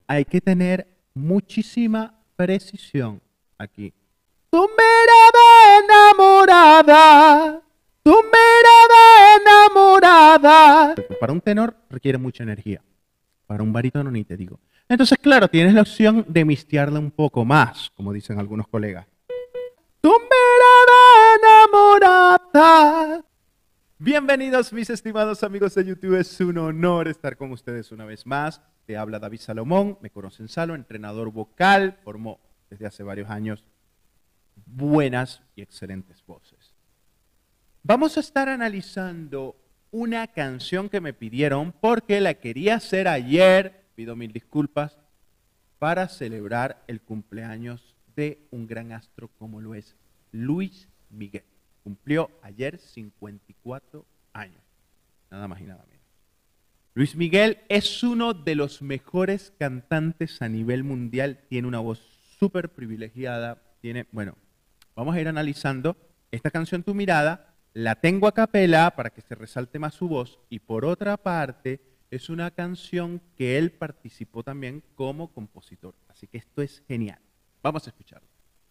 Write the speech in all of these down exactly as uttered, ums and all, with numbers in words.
hay que tener muchísima precisión aquí. Tu mirada enamorada, tu mirada enamorada. Para un tenor requiere mucha energía, para un barítono ni te digo. Entonces, claro, tienes la opción de mistearla un poco más, como dicen algunos colegas. Tu mirada enamorada. Bienvenidos mis estimados amigos de YouTube, es un honor estar con ustedes una vez más. Te habla David Salomón, me conocen Salo, entrenador vocal, formó desde hace varios años buenas y excelentes voces. Vamos a estar analizando una canción que me pidieron porque la quería hacer ayer, pido mil disculpas, para celebrar el cumpleaños de un gran astro como lo es Luis Miguel. Cumplió ayer cincuenta y cuatro años, nada más y nada menos. Luis Miguel es uno de los mejores cantantes a nivel mundial, tiene una voz súper privilegiada, tiene, bueno, vamos a ir analizando esta canción Tu Mirada, la tengo a capela para que se resalte más su voz y por otra parte es una canción que él participó también como compositor, así que esto es genial. Vamos a escucharlo.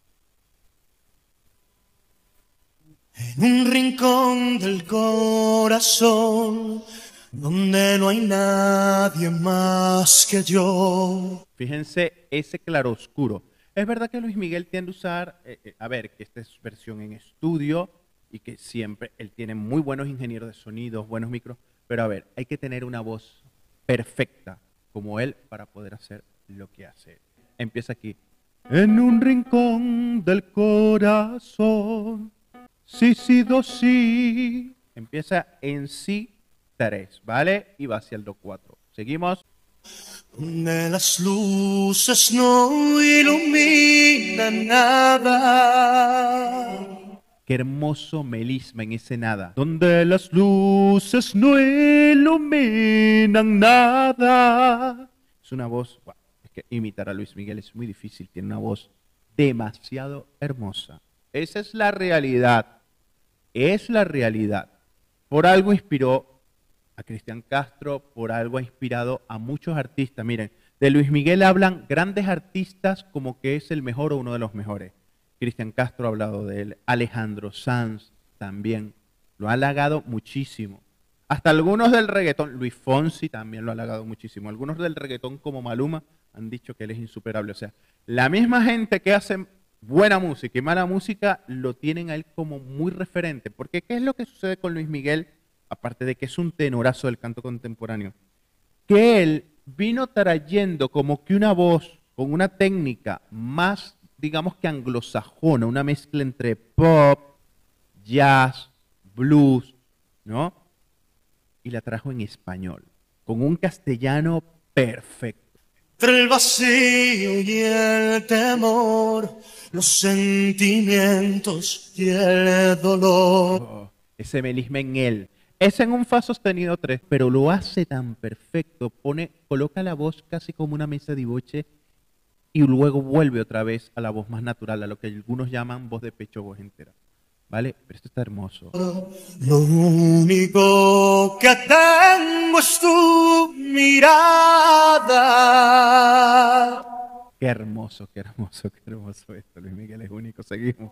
En un rincón del corazón, donde no hay nadie más que yo. Fíjense ese claroscuro. Es verdad que Luis Miguel tiende a usar, eh, eh, a ver, que esta es versión en estudio y que siempre él tiene muy buenos ingenieros de sonidos, buenos micros, pero a ver, hay que tener una voz perfecta como él para poder hacer lo que hace. Empieza aquí. En un rincón del corazón. Si, si, do, si. Empieza en si tres, ¿vale? Y va hacia el do cuatro. Seguimos. Donde las luces no iluminan nada. Qué hermoso melisma en ese nada. Donde las luces no iluminan nada. Es una voz, wow, es que imitar a Luis Miguel es muy difícil. Tiene una voz demasiado hermosa. Esa es la realidad. Es la realidad. Por algo inspiró a Cristian Castro, por algo ha inspirado a muchos artistas. Miren, de Luis Miguel hablan grandes artistas como que es el mejor o uno de los mejores. Cristian Castro ha hablado de él, Alejandro Sanz también, lo ha halagado muchísimo. Hasta algunos del reggaetón, Luis Fonsi también lo ha halagado muchísimo. Algunos del reggaetón como Maluma han dicho que él es insuperable. O sea, la misma gente que hace buena música y mala música lo tienen a él como muy referente. Porque ¿qué es lo que sucede con Luis Miguel? Aparte de que es un tenorazo del canto contemporáneo, que él vino trayendo como que una voz con una técnica más, digamos que anglosajona, una mezcla entre pop, jazz, blues, ¿no? Y la trajo en español, con un castellano perfecto. Entre el vacío y el temor, los sentimientos y el dolor. Oh, ese melisma en él. Es en un fa sostenido tres, pero lo hace tan perfecto, pone, coloca la voz casi como una mesa de boche y luego vuelve otra vez a la voz más natural, a lo que algunos llaman voz de pecho, voz entera. ¿Vale? Pero esto está hermoso. Lo único que tengo es tu mirada. Qué hermoso, qué hermoso, qué hermoso esto. Luis Miguel es único. Seguimos.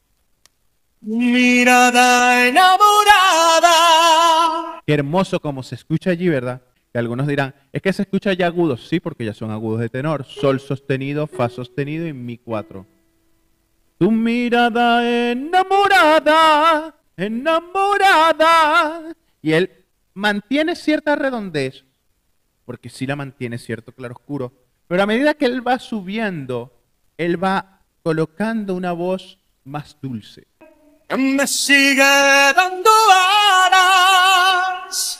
Mirada enamorada. Qué hermoso como se escucha allí, ¿verdad? Que algunos dirán, es que se escucha ya agudos. Sí, porque ya son agudos de tenor. Sol sostenido, fa sostenido y mi cuatro. Tu mirada enamorada, enamorada. Y él mantiene cierta redondez, porque sí la mantiene cierto claroscuro. Pero a medida que él va subiendo, él va colocando una voz más dulce. Me sigue dando alas,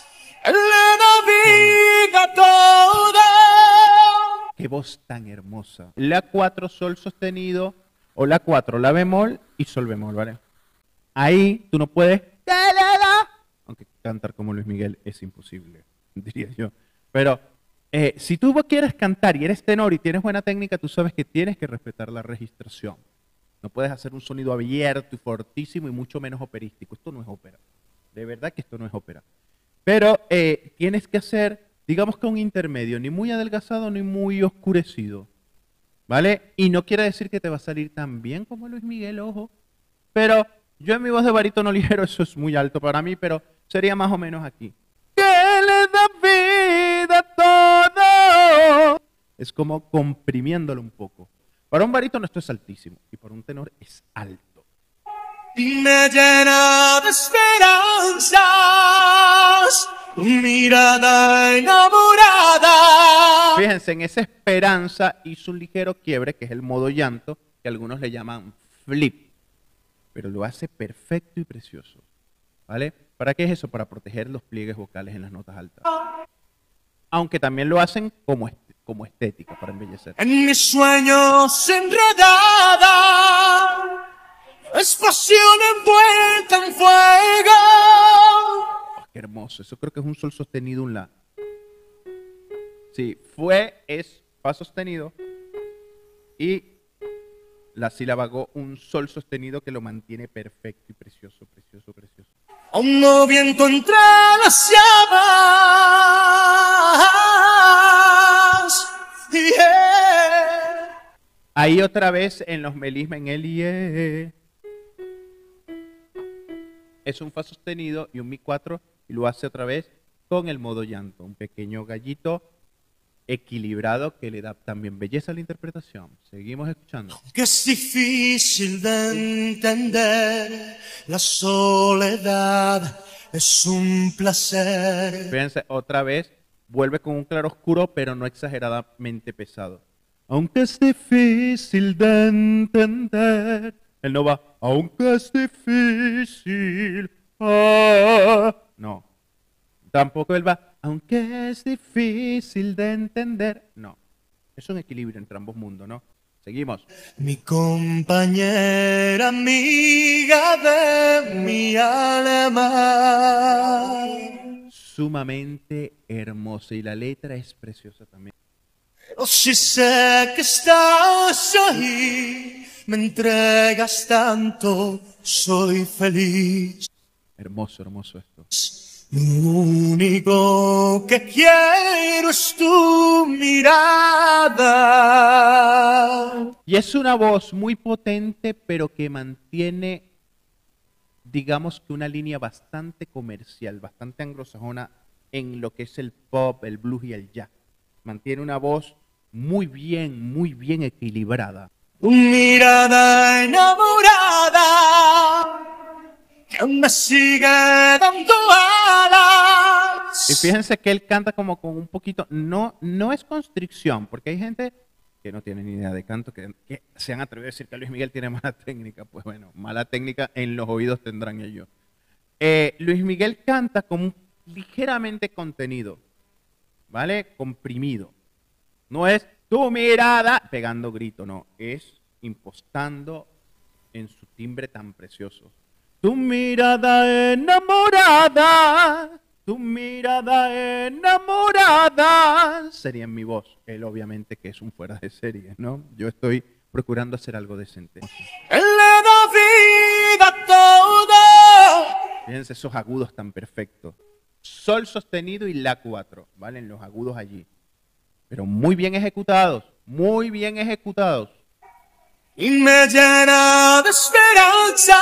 le naviga todo. Qué voz tan hermosa. La cuatro, sol sostenido, o la cuatro, la bemol y sol bemol, ¿vale? Ahí tú no puedes, aunque cantar como Luis Miguel es imposible, diría yo. Pero eh, si tú quieres cantar y eres tenor y tienes buena técnica, tú sabes que tienes que respetar la registración. No puedes hacer un sonido abierto y fortísimo y mucho menos operístico. Esto no es ópera. De verdad que esto no es ópera. Pero eh, tienes que hacer digamos que un intermedio, ni muy adelgazado ni muy oscurecido, ¿vale? Y no quiere decir que te va a salir tan bien como Luis Miguel, ojo, pero yo en mi voz de barítono ligero, eso es muy alto para mí, pero sería más o menos aquí. Que le da vida a todo. Es como comprimiéndolo un poco. Para un barítono esto es altísimo y para un tenor es alto. Y me llena de esperanzas tu mirada enamorada. Fíjense, en esa esperanza hizo un ligero quiebre, que es el modo llanto, que algunos le llaman flip, pero lo hace perfecto y precioso, ¿vale? ¿Para qué es eso? Para proteger los pliegues vocales en las notas altas. Aunque también lo hacen como, est como estética, para embellecer. En mis sueños enredada es pasión envuelta en fuego. Oh, qué hermoso, eso creo que es un sol sostenido, un la. Sí, fue, es, fa sostenido y la sílaba go, un sol sostenido que lo mantiene perfecto y precioso, precioso, precioso. Un nuevo viento entre las llamas. Yeah. Ahí otra vez en los melismas, en el ie, es un fa sostenido y un mi cuatro y lo hace otra vez con el modo llanto, un pequeño gallito equilibrado que le da también belleza a la interpretación. Seguimos escuchando. Que es difícil de entender, la soledad es un placer. Fíjense, otra vez vuelve con un claro oscuro, pero no exageradamente pesado. Aunque es difícil de entender. Él no va, aunque es difícil. Ah. No. Tampoco él va, aunque es difícil de entender. No. Es un equilibrio entre ambos mundos, ¿no? Seguimos. Mi compañera amiga de mi alma. Sumamente hermosa y la letra es preciosa también. Oh, si sé que estás ahí, me entregas tanto, soy feliz. Hermoso, hermoso esto. Lo único que quiero es tu mirada. Y es una voz muy potente, pero que mantiene, digamos que una línea bastante comercial, bastante anglosajona en lo que es el pop, el blues y el jazz. Mantiene una voz muy bien, muy bien equilibrada. Tu mirada enamorada que me sigue dando alas. Y fíjense que él canta como con un poquito, no, no es constricción, porque hay gente que no tiene ni idea de canto, que, que se han atrevido a decir que Luis Miguel tiene mala técnica. Pues bueno, mala técnica en los oídos tendrán ellos. Eh, Luis Miguel canta como ligeramente contenido, ¿vale? Comprimido. No es tu mirada pegando grito, no. Es impostando en su timbre tan precioso. Tu mirada enamorada, tu mirada enamorada, sería en mi voz. Él obviamente que es un fuera de serie, ¿no? Yo estoy procurando hacer algo decente. Él le da vida a todo. Fíjense esos agudos tan perfectos. Sol sostenido y la cuatro, ¿vale? En los agudos allí. Pero muy bien ejecutados, muy bien ejecutados. Y me llena de esperanzas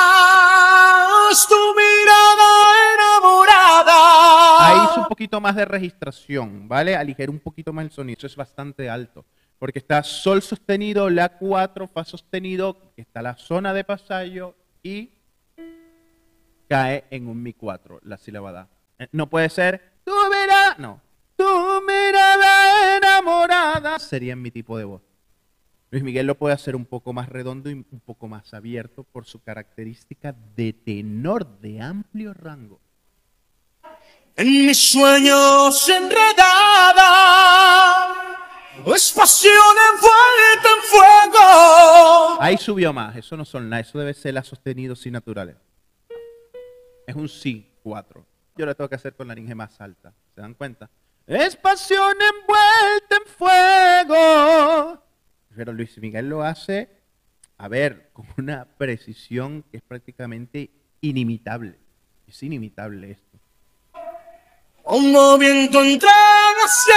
tu mirada enamorada. Ahí hizo un poquito más de registración, ¿vale? Aligeró un poquito más el sonido. Eso es bastante alto. Porque está sol sostenido, la cuatro, fa sostenido, está la zona de pasallo y cae en un mi cuatro, la sílaba da. No puede ser tu mirada, no. Tu mirada enamorada sería mi tipo de voz. Luis Miguel lo puede hacer un poco más redondo y un poco más abierto por su característica de tenor de amplio rango. En mis sueños enredada es pasión envuelta en fuego. Ahí subió más, eso no son nada, eso debe ser la sostenido si naturales. Es un si cuatro. Yo lo tengo que hacer con la laringe más alta, ¿se dan cuenta? Es pasión envuelta en fuego. Pero Luis Miguel lo hace, a ver, con una precisión que es prácticamente inimitable. Es inimitable esto. un movimiento entre hacia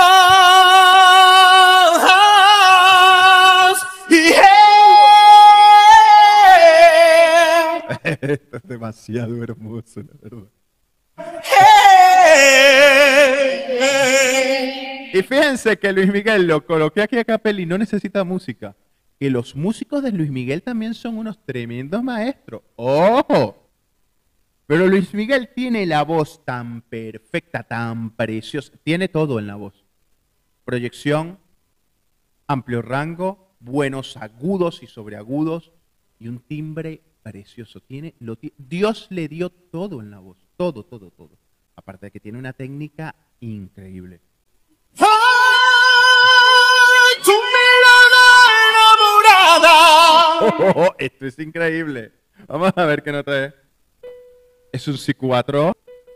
más. Y Esto es demasiado hermoso, la verdad. Y fíjense que Luis Miguel lo coloqué aquí a capela y no necesita música. Que los músicos de Luis Miguel también son unos tremendos maestros. ¡Ojo! Pero Luis Miguel tiene la voz tan perfecta, tan preciosa. Tiene todo en la voz. Proyección, amplio rango, buenos agudos y sobreagudos y un timbre precioso. Tiene, lo, Dios le dio todo en la voz. Todo, todo, todo. Aparte de que tiene una técnica increíble. ¡Ay, tu mirada enamorada! Oh, oh, oh, esto es increíble. Vamos a ver qué nota es. Es un si cuatro.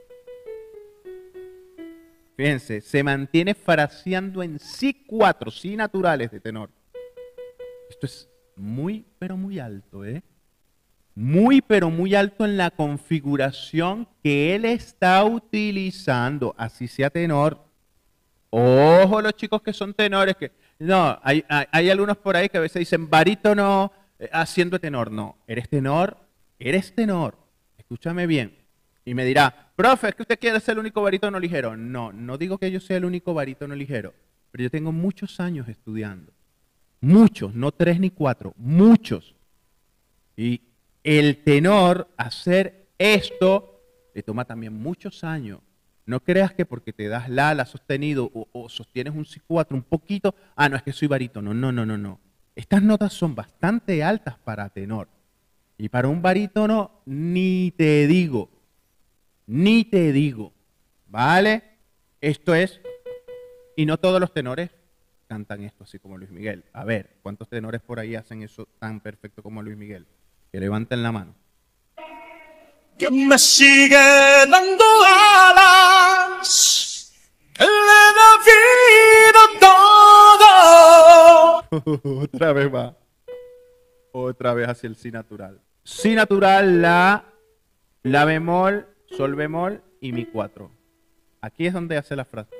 Fíjense, se mantiene fraseando en si cuatro, si naturales de tenor. Esto es muy, pero muy alto, ¿eh? Muy, pero muy alto en la configuración que él está utilizando, así sea tenor. Ojo los chicos que son tenores, que no, hay, hay, hay algunos por ahí que a veces dicen barítono eh, haciendo tenor. No, eres tenor, eres tenor. Escúchame bien. Y me dirá, profe, ¿es que usted quiere ser el único barítono ligero? No, no digo que yo sea el único barítono ligero, pero yo tengo muchos años estudiando. Muchos, no tres ni cuatro, muchos. Y el tenor, hacer esto, le toma también muchos años. No creas que porque te das la, la sostenido o, o sostienes un si cuatro un poquito, ah, no, es que soy barítono. No, no, no, no. Estas notas son bastante altas para tenor. Y para un barítono, ni te digo, ni te digo, ¿vale? Esto es, y no todos los tenores cantan esto así como Luis Miguel. A ver, ¿cuántos tenores por ahí hacen eso tan perfecto como Luis Miguel? Que levanten la mano. Que me sigue dando alas, que le da vida todo. Otra vez va. Otra vez hacia el si natural. Si natural, la, la bemol, sol bemol y mi cuatro. Aquí es donde hace la frase.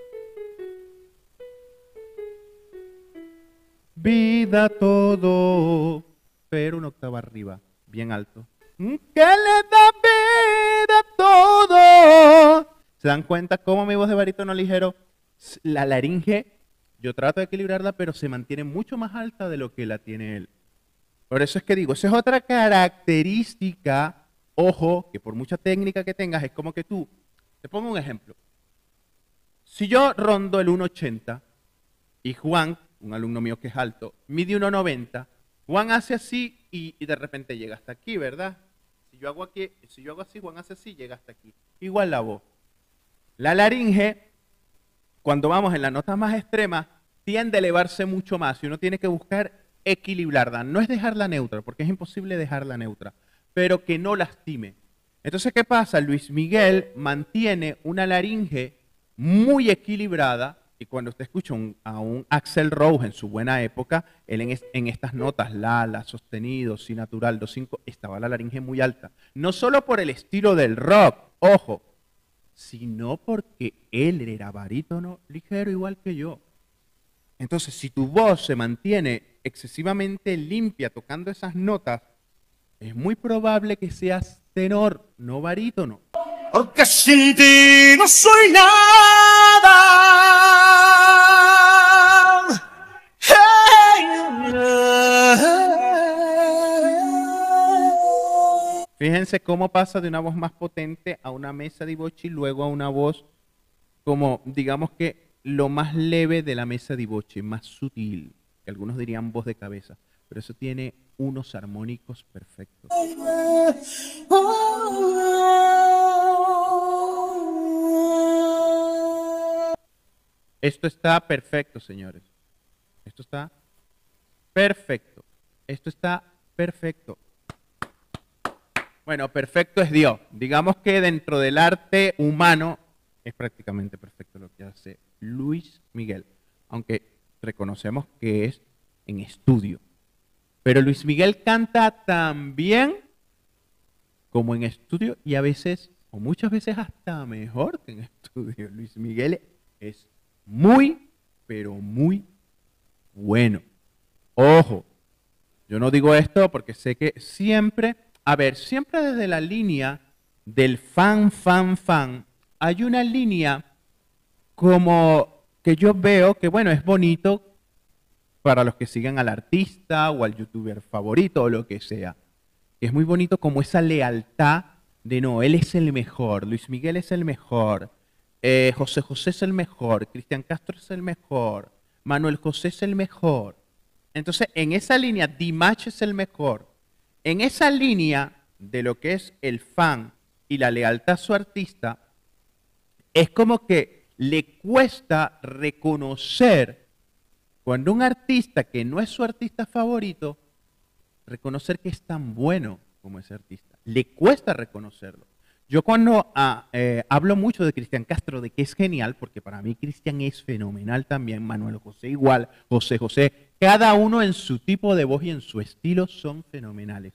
Vida todo, pero una octava arriba, bien alto. Que le da vida todo. ¿Se dan cuenta cómo mi voz de barítono ligero, la laringe, yo trato de equilibrarla, pero se mantiene mucho más alta de lo que la tiene él? Por eso es que digo, esa es otra característica, ojo, que por mucha técnica que tengas, es como que tú, te pongo un ejemplo. Si yo rondo el uno ochenta y Juan, un alumno mío que es alto, mide uno noventa, Juan hace así y, y de repente llega hasta aquí, ¿verdad? Si yo hago aquí, si yo hago así, Juan hace así, llega hasta aquí. Igual la voz. La laringe, cuando vamos en las notas más extremas, tiende a elevarse mucho más y uno tiene que buscar equilibrarla. No es dejarla neutra, porque es imposible dejarla neutra, pero que no lastime. Entonces, ¿qué pasa? Luis Miguel mantiene una laringe muy equilibrada. Y cuando usted escucha un, a un Axl Rose en su buena época, él en, es, en estas notas, la, la, sostenido, si natural, do cinco, estaba la laringe muy alta. No solo por el estilo del rock, ojo, sino porque él era barítono ligero igual que yo. Entonces, si tu voz se mantiene excesivamente limpia tocando esas notas, es muy probable que seas tenor, no barítono. Porque sin ti no soy nada. Fíjense cómo pasa de una voz más potente a una mesa di voce y luego a una voz como, digamos que, lo más leve de la mesa di voce, más sutil, que algunos dirían voz de cabeza, pero eso tiene unos armónicos perfectos. Esto está perfecto, señores. Esto está perfecto. Esto está perfecto. Bueno, perfecto es Dios. Digamos que dentro del arte humano es prácticamente perfecto lo que hace Luis Miguel. Aunque reconocemos que es en estudio. Pero Luis Miguel canta tan bien como en estudio y a veces o muchas veces hasta mejor que en estudio. Luis Miguel es muy, pero muy bueno. Ojo, yo no digo esto porque sé que siempre, a ver, siempre desde la línea del fan, fan, fan, hay una línea como que yo veo que, bueno, es bonito para los que siguen al artista o al youtuber favorito o lo que sea. Es muy bonito como esa lealtad de no, él es el mejor, Luis Miguel es el mejor, eh, José José es el mejor, Cristian Castro es el mejor, Manuel José es el mejor. Entonces, en esa línea, Dimash es el mejor. En esa línea de lo que es el fan y la lealtad a su artista, es como que le cuesta reconocer cuando un artista que no es su artista favorito, reconocer que es tan bueno como ese artista. Le cuesta reconocerlo. Yo cuando ah, eh, hablo mucho de Cristian Castro, de que es genial, porque para mí Cristian es fenomenal también, Manuel José igual, José José, cada uno en su tipo de voz y en su estilo son fenomenales.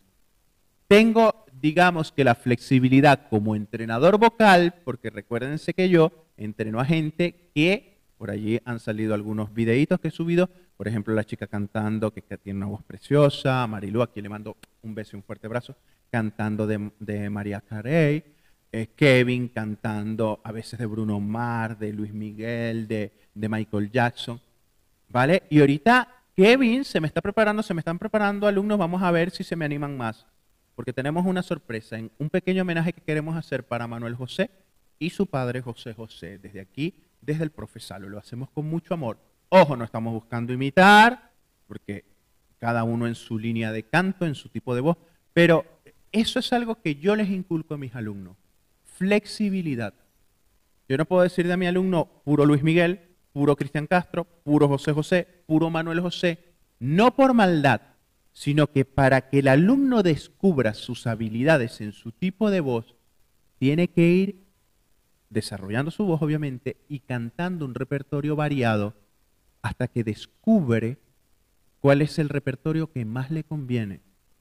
Tengo, digamos que la flexibilidad como entrenador vocal, porque recuérdense que yo entreno a gente que, por allí han salido algunos videitos que he subido, por ejemplo, la chica cantando, que, que tiene una voz preciosa, Marilu, aquí le mando un beso y un fuerte abrazo, cantando de, de María Carey, eh, Kevin cantando a veces de Bruno Mars, de Luis Miguel, de, de Michael Jackson, ¿vale? Y ahorita Kevin se me está preparando, se me están preparando alumnos, vamos a ver si se me animan más, porque tenemos una sorpresa, en un pequeño homenaje que queremos hacer para Manuel José y su padre José José, desde aquí, desde el Profesalo, lo hacemos con mucho amor. Ojo, no estamos buscando imitar, porque cada uno en su línea de canto, en su tipo de voz, pero eso es algo que yo les inculco a mis alumnos, flexibilidad. Yo no puedo decir de mi alumno puro Luis Miguel, puro Cristian Castro, puro José José, puro Manuel José, no por maldad, sino que para que el alumno descubra sus habilidades en su tipo de voz, tiene que ir desarrollando su voz, obviamente, y cantando un repertorio variado hasta que descubre cuál es el repertorio que más le conviene.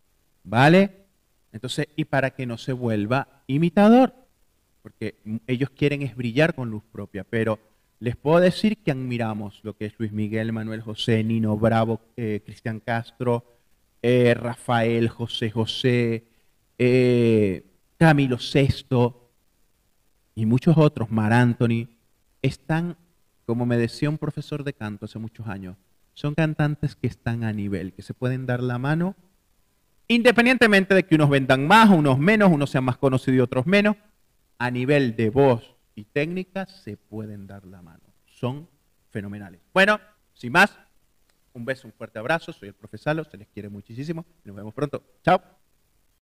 ¿Vale? Entonces, y para que no se vuelva imitador, porque ellos quieren es brillar con luz propia, pero les puedo decir que admiramos lo que es Luis Miguel, Manuel José, Nino Bravo, eh, Cristian Castro, eh, Rafael, José José, eh, Camilo Sesto y muchos otros, Mar Anthony, están, como me decía un profesor de canto hace muchos años, son cantantes que están a nivel, que se pueden dar la mano, independientemente de que unos vendan más, unos menos, unos sean más conocidos y otros menos, a nivel de voz y técnica se pueden dar la mano. Son fenomenales. Bueno, sin más, un beso, un fuerte abrazo. Soy el profesor Salo, se les quiere muchísimo. Nos vemos pronto. Chao.